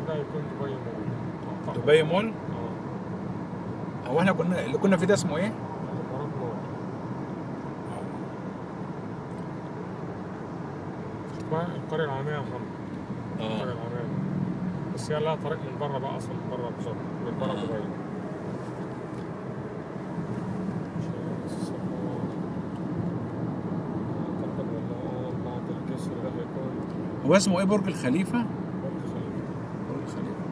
ده هيكون دبي مول. دبي مول؟ هو احنا اللي كنا فيه ده اسمه ايه؟ الإمارات مول. القرية العالمية يا محمد. القرية العالمية. بس هي لها طريق من بره بقى، أصلا من بره بالظبط، من بره دبي. هو اسمه ايه؟ برج الخليفة؟ برج خليفة. برج خليفة.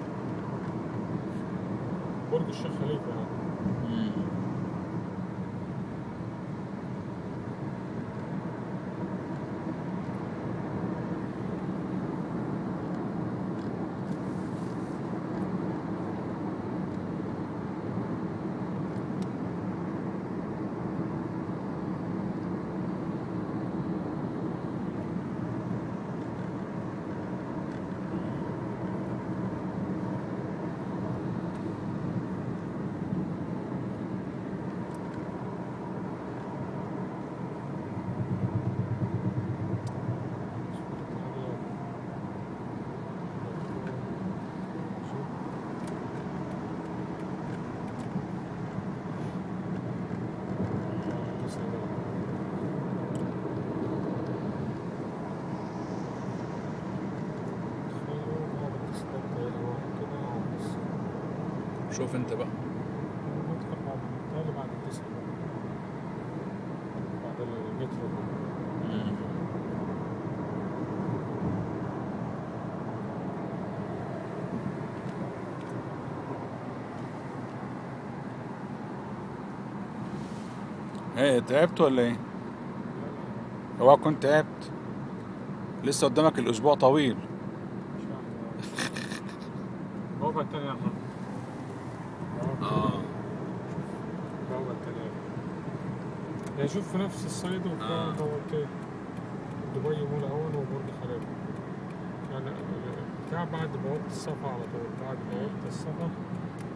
برج الشيخ خليفة يعني. شوف انت بقى. بعد التسعة، بعد المترو. ايه تعبت ولا ايه؟ اوعى كنت تعبت. لسه قدامك الاسبوع طويل. البوابة التانية يا محمد. البوابة التانية. يعني شوف في نفس الصيد وبتاع بوابتين. دبي مول أول وبرج خليفة. يعني بتاع بعد بوابة الصفا على طول، بعد بوابة الصفا